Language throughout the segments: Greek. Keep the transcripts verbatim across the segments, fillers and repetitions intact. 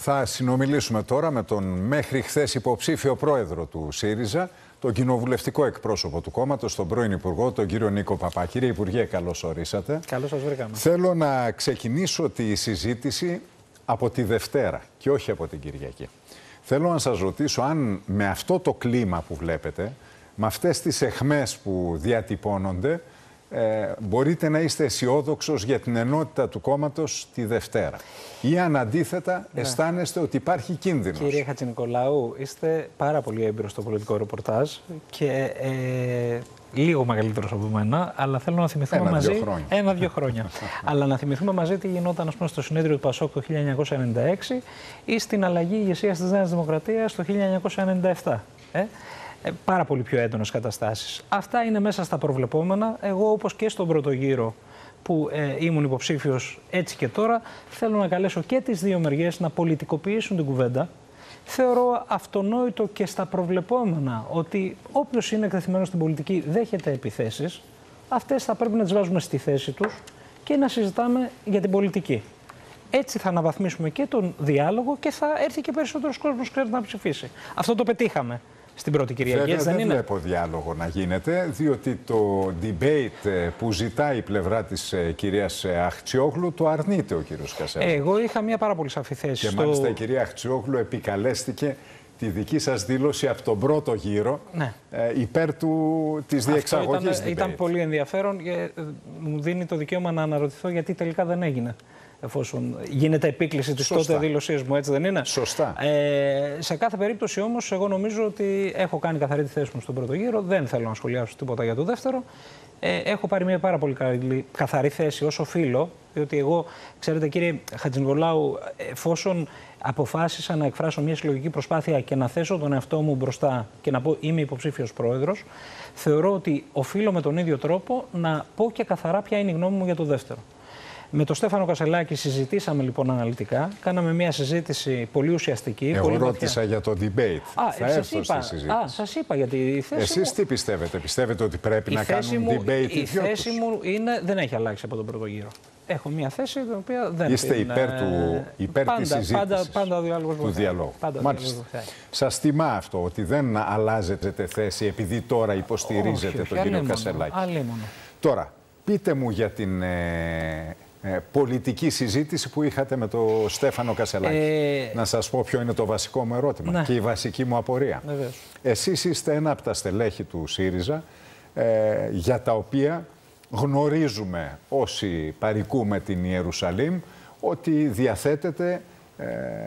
Θα συνομιλήσουμε τώρα με τον μέχρι χθες υποψήφιο πρόεδρο του ΣΥΡΙΖΑ, τον κοινοβουλευτικό εκπρόσωπο του κόμματος, τον πρώην Υπουργό, τον κύριο Νίκο Παπά. Κύριε Υπουργέ, καλώς ορίσατε. Καλώς σας βρήκαμε. Θέλω να ξεκινήσω τη συζήτηση από τη Δευτέρα και όχι από την Κυριακή. Θέλω να σας ρωτήσω αν με αυτό το κλίμα που βλέπετε, με αυτές τις αιχμές που διατυπώνονται, Ε, μπορείτε να είστε αισιόδοξος για την ενότητα του κόμματος τη Δευτέρα, ή αν αντίθετα ναι. αισθάνεστε ότι υπάρχει κίνδυνος? Κύριε Χατζηνικολάου, είστε πάρα πολύ έμπειρος στο πολιτικό ρεπορτάζ και ε, λίγο μεγαλύτερος από μένα, αλλά θέλω να θυμηθούμε ένα, μαζί. Δύο χρόνια. Ένα-δύο χρόνια. Αλλά να θυμηθούμε μαζί τι γινόταν, ας πούμε, στο συνέδριο του ΠΑΣΟΚ το χίλια εννιακόσια ενενήντα έξι ή στην αλλαγή ηγεσίας της Νέας Δημοκρατίας το χίλια εννιακόσια ενενήντα επτά. Ε? Ε, πάρα πολύ πιο έντονες καταστάσεις. Αυτά είναι μέσα στα προβλεπόμενα. Εγώ, όπως και στον πρώτο γύρο που ε, ήμουν υποψήφιος, έτσι και τώρα, θέλω να καλέσω και τις δύο μεριές να πολιτικοποιήσουν την κουβέντα. Θεωρώ αυτονόητο και στα προβλεπόμενα ότι όποιος είναι εκτεθειμένος στην πολιτική δέχεται επιθέσεις. Αυτές θα πρέπει να τις βάζουμε στη θέση τους και να συζητάμε για την πολιτική. Έτσι θα αναβαθμίσουμε και τον διάλογο και θα έρθει και περισσότερος κόσμος να ψηφίσει. Αυτό το πετύχαμε στην πρώτη Κυριακή. Βέβαια, δεν δεν είναι. βλέπω διάλογο να γίνεται, διότι το debate που ζητάει η πλευρά της κυρίας Αχτσιόγλου το αρνείται ο κύριος Κασελάκης. Εγώ είχα μια πάρα πολύ σαφή θέση. Και στο... μάλιστα η κυρία Αχτσιόγλου επικαλέστηκε τη δική σας δήλωση από τον πρώτο γύρο, ναι. ε, υπέρ του, της διεξαγωγής ήταν, debate. Ήταν πολύ ενδιαφέρον και μου δίνει το δικαίωμα να αναρωτηθώ γιατί τελικά δεν έγινε. Εφόσον γίνεται επίκληση της τότε δήλωσής μου, έτσι δεν είναι? Σωστά. Ε, σε κάθε περίπτωση όμως, εγώ νομίζω ότι έχω κάνει καθαρή τη θέση μου στον πρώτο γύρο. Δεν θέλω να σχολιάσω τίποτα για το δεύτερο. Ε, έχω πάρει μια πάρα πολύ καθαρή θέση ως οφείλω, διότι εγώ, ξέρετε κύριε Χατζηνικολάου, εφόσον αποφάσισα να εκφράσω μια συλλογική προσπάθεια και να θέσω τον εαυτό μου μπροστά και να πω είμαι υποψήφιος πρόεδρος, θεωρώ ότι οφείλω με τον ίδιο τρόπο να πω και καθαρά ποια είναι η γνώμη μου για το δεύτερο. Με τον Στέφανο Κασελάκη συζητήσαμε λοιπόν αναλυτικά. Κάναμε μια συζήτηση πολύ ουσιαστική. Εγώ πολύ ρώτησα βαθιά. Για το debate. Α, θα ε, έρθω είπα, στη συζήτηση. Α, σας είπα γιατί η θέση Εσείς μου... τι πιστεύετε? Πιστεύετε ότι πρέπει η να κάνουν μου, debate η οι δυο θέση τους? μου είναι, δεν έχει αλλάξει από τον πρώτο γύρο. Έχω μια θέση την οποία δεν Είστε είναι... υπέρ, του, υπέρ πάντα, της συζήτησης, πάντα, πάντα ο διάλογος του βοηθάει. διαλόγου. Πάντα Μάλιστα. Σας τιμά αυτό ότι δεν αλλάζετε θέση επειδή τώρα υποστηρίζετε όχι, τον κύριο Κασελάκη? Αλίμονο. Τώρα, πείτε μου για την ε, ε, πολιτική συζήτηση που είχατε με τον Στέφανο Κασελάκη. Ε... Να σας πω ποιο είναι το βασικό μου ερώτημα, ναι, και η βασική μου απορία. Βεβαίως. Εσείς είστε ένα από τα στελέχη του ΣΥΡΙΖΑ ε, για τα οποία γνωρίζουμε όσοι παρικούμε την Ιερουσαλήμ ότι διαθέτεται ε,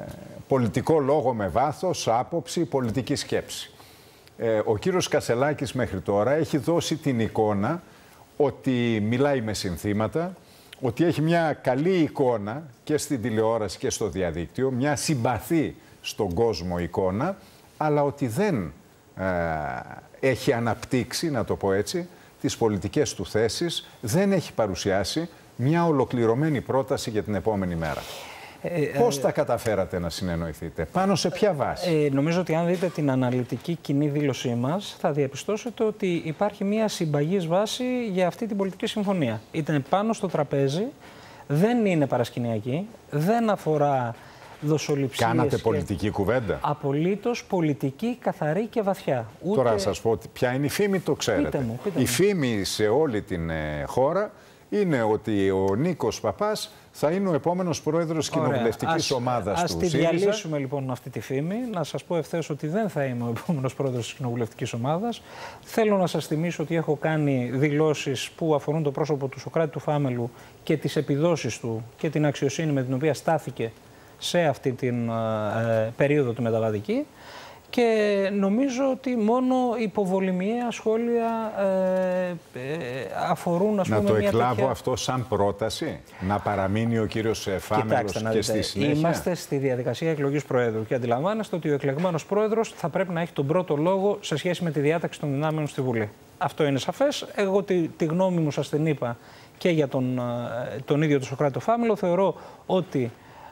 πολιτικό λόγο με βάθος, άποψη, πολιτική σκέψη. Ε, ο κύριος Κασελάκης μέχρι τώρα έχει δώσει την εικόνα ότι μιλάει με συνθήματα, ότι έχει μια καλή εικόνα και στην τηλεόραση και στο διαδίκτυο, μια συμπαθή στον κόσμο εικόνα, αλλά ότι δεν ε, έχει αναπτύξει, να το πω έτσι, τις πολιτικές του θέσεις, δεν έχει παρουσιάσει μια ολοκληρωμένη πρόταση για την επόμενη μέρα. Ε, Πώς ε, τα καταφέρατε να συνεννοηθείτε, πάνω σε ποια βάση? Ε, νομίζω ότι αν δείτε την αναλυτική κοινή δήλωσή μας, θα διαπιστώσετε ότι υπάρχει μια συμπαγής βάση για αυτή την πολιτική συμφωνία. Ήταν πάνω στο τραπέζι, δεν είναι παρασκηνιακή, δεν αφορά δοσοληψίες. Κάνατε και... πολιτική κουβέντα? Απολύτως πολιτική, καθαρή και βαθιά. Ούτε... Τώρα να σας πω ποια είναι η φήμη, το ξέρετε. Πείτε μου, πείτε η μου. φήμη σε όλη την ε, χώρα είναι ότι ο Νίκος Παπάς θα είναι ο επόμενος πρόεδρος κοινοβουλευτικής ομάδας ας του τη ΣΥΡΙΖΑ. Ας διαλύσουμε λοιπόν αυτή τη φήμη. Να σας πω ευθέως ότι δεν θα είμαι ο επόμενος πρόεδρος της κοινοβουλευτικής ομάδας. Θέλω να σας θυμίσω ότι έχω κάνει δηλώσεις που αφορούν το πρόσωπο του Σωκράτη του Φάμελου και τις επιδόσεις του και την αξιοσύνη με την οποία στάθηκε σε αυτή την ε, περίοδο του μεταβατική. Και νομίζω ότι μόνο υποβολημιαία σχόλια ε, ε, αφορούν, ας πούμε, να το μια εκλάβω τέτοια... αυτό σαν πρόταση, να παραμείνει ο κύριος Φάμελος και δείτε, στη συνέχεια? Είμαστε στη διαδικασία εκλογής Προέδρου και αντιλαμβάνεστε ότι ο εκλεγμένος Πρόεδρος θα πρέπει να έχει τον πρώτο λόγο σε σχέση με τη διάταξη των δυνάμεων στη Βουλή. Αυτό είναι σαφές. Εγώ τη, τη γνώμη μου σας την είπα και για τον, τον ίδιο τον Σωκράτη Φάμελο. Θεωρώ ότι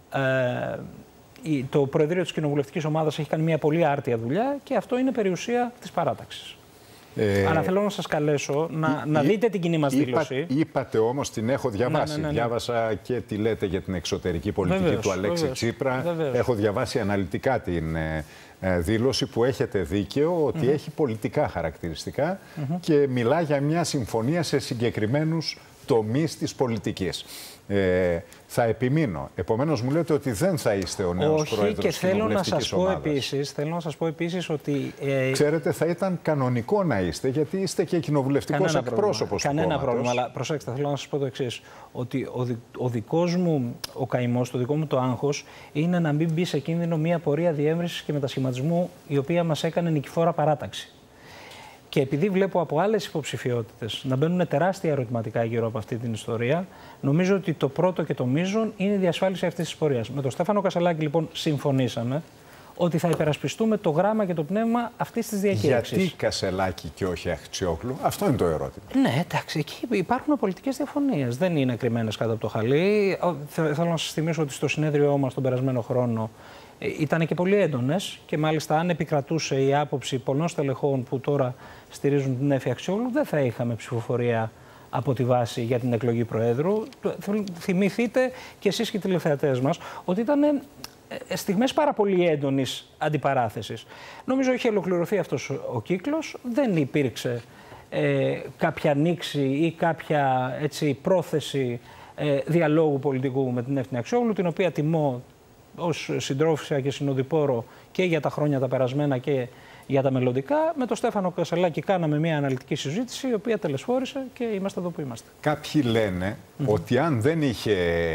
ε, το Προεδρείο της Κοινοβουλευτικής Ομάδας έχει κάνει μια πολύ άρτια δουλειά και αυτό είναι περιουσία της παράταξης. Ε, Αλλά θέλω να σας καλέσω να, ή, να δείτε την κοινή μας δήλωση. Είπα, είπατε όμως, την έχω διαβάσει. Ναι, ναι, ναι, ναι. Διάβασα και τι λέτε για την εξωτερική πολιτική βεβαίως, του Αλέξη βεβαίως, Τσίπρα. Βεβαίως. Έχω διαβάσει αναλυτικά την ε, δήλωση που έχετε δίκαιο ότι mm-hmm. έχει πολιτικά χαρακτηριστικά mm-hmm. και μιλά για μια συμφωνία σε συγκεκριμένους τομείς της πολιτικής. Ε, θα επιμείνω. Επομένως μου λέτε ότι δεν θα είστε ο νέος όχι, πρόεδρος και της θέλω κοινοβουλευτικής να σας πω ομάδας. επίσης, θέλω να σας πω επίσης ότι... Ε... Ξέρετε, θα ήταν κανονικό να είστε, γιατί είστε και κοινοβουλευτικός εκπρόσωπος του Κανένα κόμματος. πρόβλημα, αλλά προσέξτε, θέλω να σας πω το εξής. Ότι ο, δι, ο δικός μου ο καημός, το δικό μου το άγχος, είναι να μην μπει σε κίνδυνο μια πορεία διεύρυνσης και μετασχηματισμού η οποία μας έκανε νικηφόρα παράταξη. Και επειδή βλέπω από άλλες υποψηφιότητες να μπαίνουν τεράστια ερωτηματικά γύρω από αυτή την ιστορία, νομίζω ότι το πρώτο και το μείζον είναι η διασφάλιση αυτής της πορείας. Με τον Στέφανο Κασσελάκη, λοιπόν, συμφωνήσαμε ότι θα υπερασπιστούμε το γράμμα και το πνεύμα αυτής της διακήρυξης. Γιατί Κασσελάκη και όχι Αχτσιόγλου, αυτό είναι το ερώτημα. Ναι, εντάξει, εκεί υπάρχουν πολιτικές διαφωνίες. Δεν είναι κρυμμένες κάτω από το χαλί. Θέλω να σας θυμίσω ότι στο συνέδριό μας τον περασμένο χρόνο ήταν και πολύ έντονες και μάλιστα αν επικρατούσε η άποψη πολλών στελεχών που τώρα στηρίζουν την Έφη Αχτσιόγλου, δεν θα είχαμε ψηφοφορία από τη βάση για την εκλογή Προέδρου. Θυμηθείτε και εσείς και οι τηλεθεατές μας ότι ήταν στιγμές πάρα πολύ έντονης αντιπαράθεσης. Νομίζω είχε ολοκληρωθεί αυτός ο κύκλος, δεν υπήρξε ε, κάποια νήξη ή κάποια έτσι, πρόθεση ε, διαλόγου πολιτικού με την Έφη Αχτσιόγλου, την οποία τιμώ ως συντρόφισσα και συνοδοιπόρο και για τα χρόνια τα περασμένα και για τα μελλοντικά. Με τον Στέφανο Κασσελάκη κάναμε μια αναλυτική συζήτηση, η οποία τελεσφόρησε και είμαστε εδώ που είμαστε. Κάποιοι λένε mm-hmm. ότι αν δεν είχε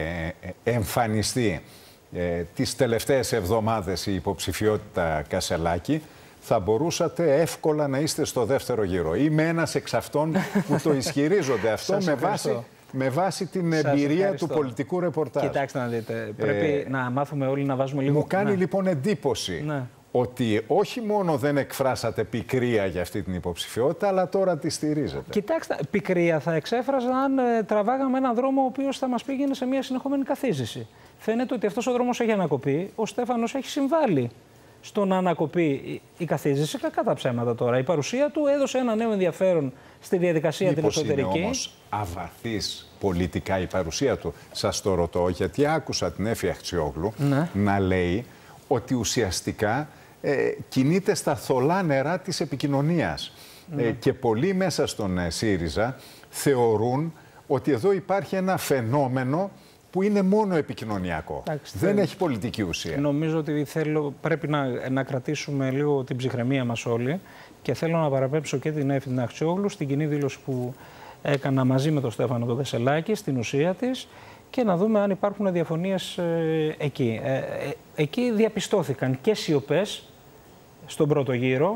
εμφανιστεί ε, τις τελευταίες εβδομάδες η υποψηφιότητα Κασσελάκη, θα μπορούσατε εύκολα να είστε στο δεύτερο γύρο. Είμαι ένας εξ αυτών που το ισχυρίζονται αυτό με βάση... Με βάση την σας εμπειρία ευχαριστώ. Του πολιτικού ρεπορτάζ. Κοιτάξτε να δείτε, πρέπει ε, να μάθουμε όλοι να βάζουμε λίγο... Μου κάνει ναι. λοιπόν εντύπωση ναι. ότι όχι μόνο δεν εκφράσατε πικρία για αυτή την υποψηφιότητα, αλλά τώρα τη στηρίζετε. Κοιτάξτε, πικρία θα εξέφραζα αν ε, τραβάγαμε έναν δρόμο ο οποίος θα μας πήγαινε σε μια συνεχόμενη καθίζηση. Φαίνεται ότι αυτός ο δρόμος έχει ανακοπεί, ο Στέφανος έχει συμβάλει στο να ανακοπεί η καθίζηση, κακά τα ψέματα τώρα. Η παρουσία του έδωσε ένα νέο ενδιαφέρον στη διαδικασία μήπως την εσωτερική. Είναι όμως αβαθής πολιτικά η παρουσία του. Σας το ρωτώ, γιατί άκουσα την Έφη Αχτσιόγλου ναι. να λέει ότι ουσιαστικά ε, κινείται στα θολά νερά της επικοινωνίας. Ναι. Ε, και πολλοί μέσα στον ε, ΣΥΡΙΖΑ θεωρούν ότι εδώ υπάρχει ένα φαινόμενο που είναι μόνο επικοινωνιακό. Άξι, δεν έχει πολιτική ουσία. Νομίζω ότι θέλω, πρέπει να, να κρατήσουμε λίγο την ψυχραιμία μας όλοι και θέλω να παραπέμψω και την Έφη Αχτσιόγλου στην κοινή δήλωση που έκανα μαζί με τον Στέφανο τον Κασσελάκη, στην ουσία της, και να δούμε αν υπάρχουν διαφωνίες ε, εκεί. Ε, ε, εκεί διαπιστώθηκαν και σιωπές στον πρώτο γύρο,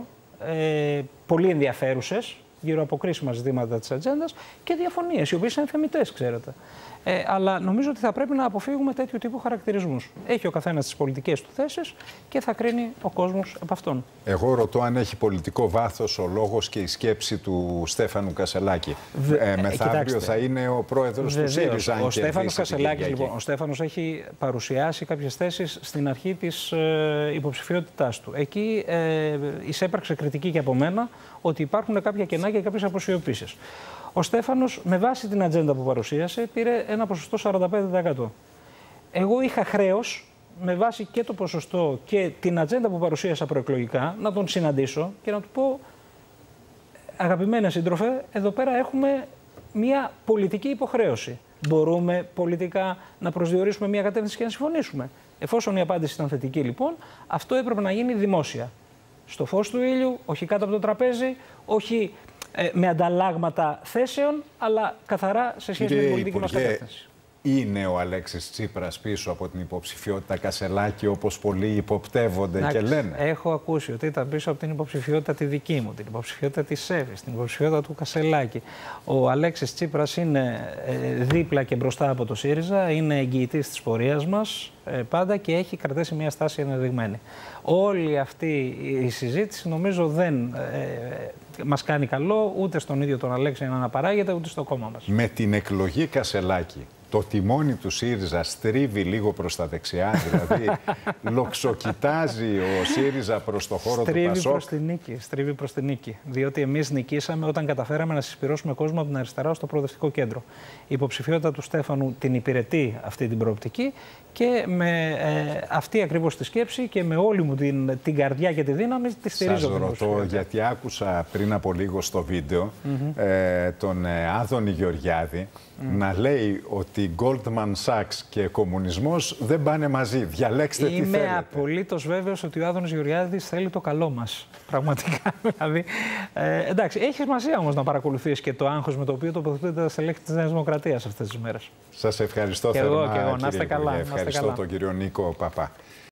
ε, πολύ ενδιαφέρουσες, γύρω από κρίσιμα ζητήματα της ατζέντας και διαφωνίες, οι οποίες είναι θεμιτές, ξέρετε. Ε, αλλά νομίζω ότι θα πρέπει να αποφύγουμε τέτοιου τύπου χαρακτηρισμούς. Έχει ο καθένας τις πολιτικές του θέσεις και θα κρίνει ο κόσμος από αυτόν. Εγώ ρωτώ αν έχει πολιτικό βάθος ο λόγος και η σκέψη του Στέφανου Κασσελάκη. Ε, μεθαύριο θα είναι ο πρόεδρος του ΣΥΡΙΖΑ. Ο Στέφανος Κασσελάκης, λοιπόν, ο Στέφανος έχει παρουσιάσει κάποιες θέσεις στην αρχή της ε, υποψηφιότητάς του. Εκεί ε, εισέπραξε κριτική και από μένα ότι υπάρχουν κάποια κενά και κάποιες αποσιωπήσεις. Ο Στέφανος, με βάση την ατζέντα που παρουσίασε, πήρε ένα ποσοστό σαράντα πέντε τοις εκατό. Εγώ είχα χρέος, με βάση και το ποσοστό και την ατζέντα που παρουσίασα προεκλογικά, να τον συναντήσω και να του πω, αγαπημένε σύντροφε, εδώ πέρα έχουμε μια πολιτική υποχρέωση. Μπορούμε πολιτικά να προσδιορίσουμε μια κατεύθυνση και να συμφωνήσουμε. Εφόσον η απάντηση ήταν θετική, λοιπόν, αυτό έπρεπε να γίνει δημόσια. Στο φως του ήλιου, όχι κάτω από το τραπέζι, όχι ε, με ανταλλάγματα θέσεων, αλλά καθαρά σε σχέση Κύριε με την πολιτική μας κατεύθυνση. Είναι ο Αλέξης Τσίπρας πίσω από την υποψηφιότητα Κασσελάκη, όπως πολλοί υποπτεύονται να, και λένε? Έχω ακούσει ότι ήταν πίσω από την υποψηφιότητα τη δική μου, την υποψηφιότητα της Εύης, την υποψηφιότητα του Κασσελάκη. Ο Αλέξης Τσίπρας είναι ε, δίπλα και μπροστά από το ΣΥΡΙΖΑ, είναι εγγυητής της πορείας μας ε, πάντα και έχει κρατήσει μια στάση ενδεδειγμένη. Όλη αυτή η συζήτηση νομίζω δεν ε, μας κάνει καλό ούτε στον ίδιο τον Αλέξη να αναπαράγεται, ούτε στο κόμμα μας. Με την εκλογή Κασσελάκη το τιμόνι του ΣΥΡΙΖΑ στρίβει λίγο προς τα δεξιά, δηλαδή λοξοκοιτάζει ο ΣΥΡΙΖΑ προς το χώρο στρίβει του ΠΑΣΟΚ. Προς την νίκη, στρίβει προς την νίκη. Διότι εμείς νικήσαμε όταν καταφέραμε να συσπυρώσουμε κόσμο από την αριστερά στο προοδευτικό κέντρο. Η υποψηφιότητα του Στέφανου την υπηρετεί αυτή την προοπτική και με ε, αυτή ακριβώς τη σκέψη και με όλη μου την, την καρδιά και τη δύναμη τη στηρίζω. Σας ρωτώ, γιατί άκουσα πριν από λίγο στο βίντεο mm-hmm. ε, τον ε, Άδωνη Γεωργιάδη mm. να λέει ότι Goldman Sachs και κομμουνισμός δεν πάνε μαζί. Διαλέξτε Είμαι τι θέλετε. Είμαι απολύτως βέβαιος ότι ο Άδωνης Γεωργιάδης θέλει το καλό μας. Πραγματικά. Δηλαδή, ε, εντάξει, έχει σημασία όμως να παρακολουθείς και το άγχος με το οποίο τοποθετούνται τα στελέχη της Νέας Δημοκρατίας αυτές τις μέρες. Σας ευχαριστώ και θερμά, εγώ, και εγώ. Να είστε κύριε καλά. Ευχαριστώ τον κύριο Νίκο Παπά.